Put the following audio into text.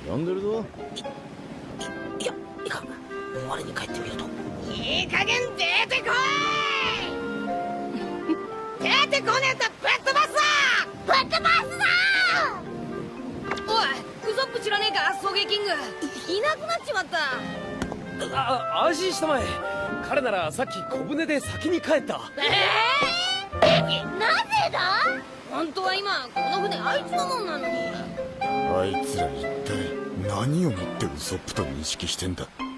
呼んでるぞ。 いかん。我に帰ってみると。 いい加減出てこい出てこねえとぶっ飛ばすぞ。ぶっ飛ばすぞ。おい、ウソップ知らねえか、ソゲキング。いなくなっちまった。 安心したまえ。彼ならさっき小舟で先に帰った。 なぜだ。本当は今この船あいつのもんなのに。 あいつら一体何をもってウソップと認識してんだ。